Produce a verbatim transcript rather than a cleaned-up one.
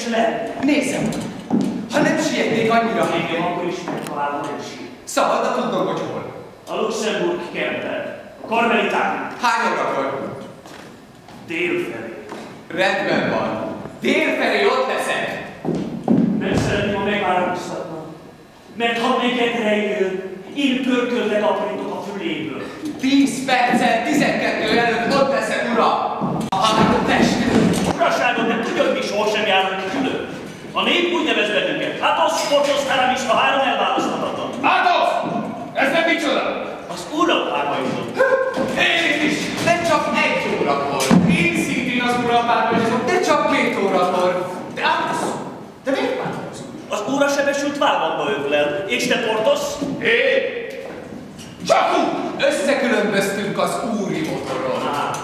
lenni. Nézzem! Ha nem sietnék annyira... Engem akkor is megtalálva nem siet. Szabadna tudnom, hogy hol. A Luxemburg kertben. A Karmeliták. Hány órakor? Délfelé. Rendben van. Délfelé ott leszek. Nem szeretném, ha megváltoztatnom. Mert ha megedre jön, én pörkölve aprítok a füléből. Tíz perccel tizenkettő előtt ott leszek, uram! A testő! Uraságon, nem tudja, hogy mi sohasem járunk külön. A nép úgy nevez bennünket. Hátosz, Sportosz, Telemis, a három elválaszthatatlan. Hátosz! Ez nem micsoda? Az urapárbajozom. Én is! De csak egy órakor. Én szintén az urapárbajozom, de csak két órakor. De Hátosz! Te miért változol? Az úra sebesült vállamba övlel. És te, Portosz? Én? Csak úgy! Összekülönböztünk az úri motoron. Á,